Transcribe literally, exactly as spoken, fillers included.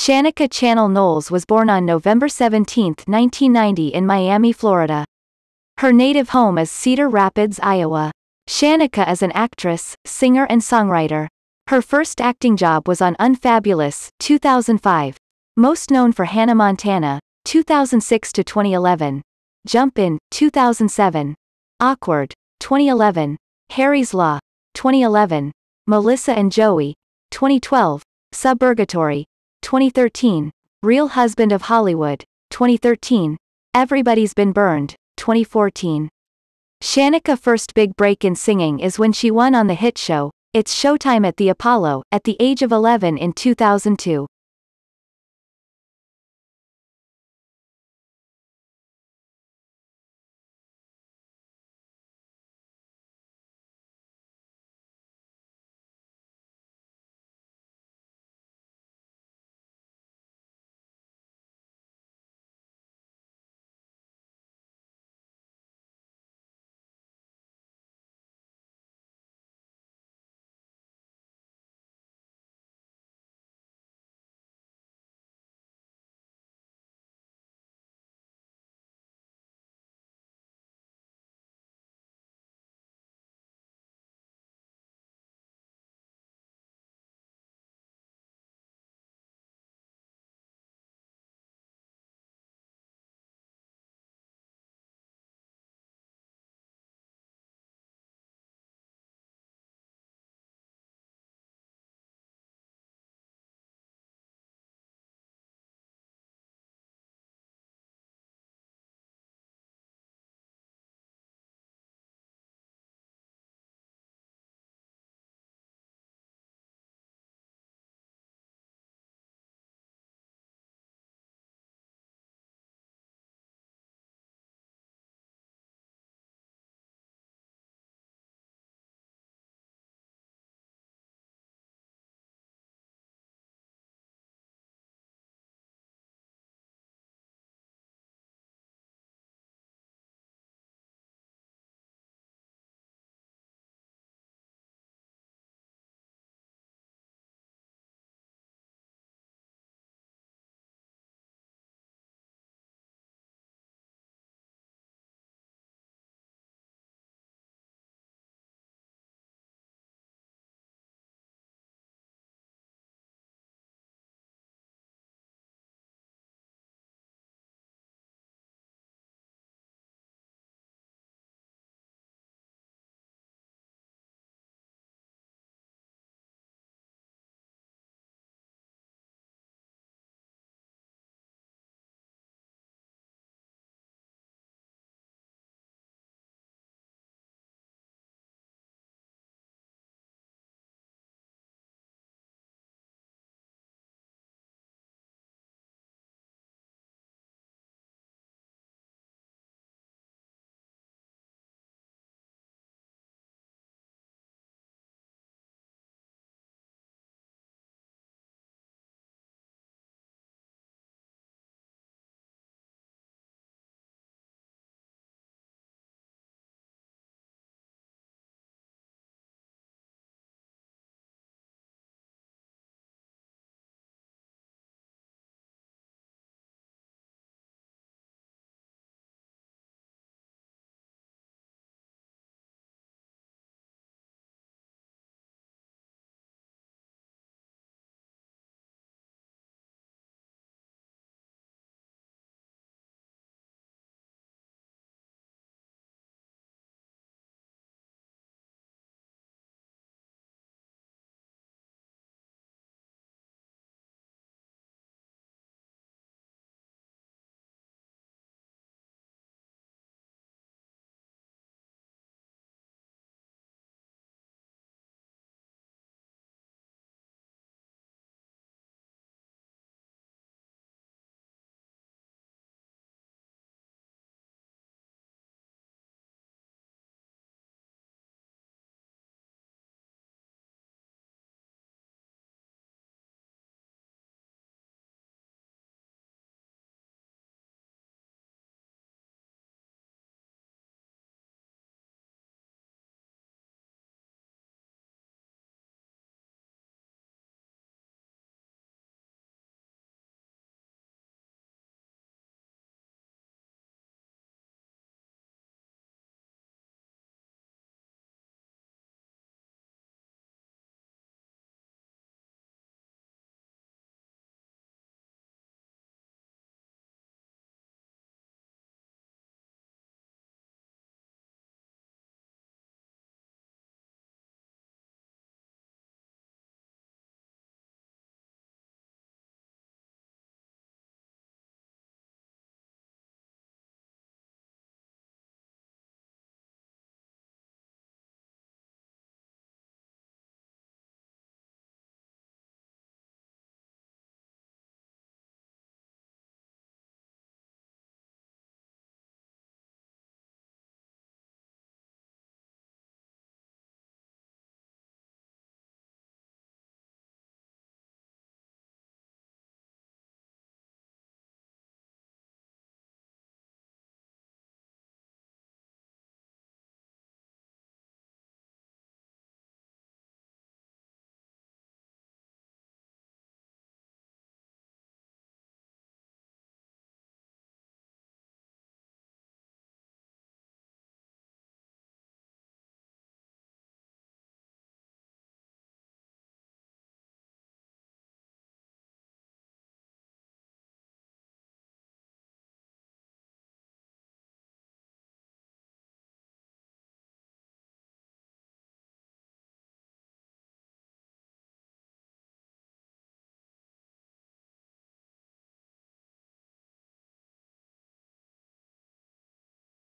Shanika Channel Knowles was born on November seventeenth, nineteen ninety in Miami, Florida. Her native home is Cedar Rapids, Iowa. Shanika is an actress, singer and songwriter. Her first acting job was on Unfabulous, two thousand five. Most known for Hannah Montana, two thousand six to twenty eleven. Jump In, two thousand seven. Awkward, twenty eleven. Harry's Law, twenty eleven. Melissa and Joey, twenty twelve. Suburgatory, twenty thirteen. Real Husband of Hollywood, twenty thirteen. Everybody's Been Burned, twenty fourteen. Shanika's first big break in singing is when she won on the hit show, It's Showtime at the Apollo, at the age of eleven in two thousand two.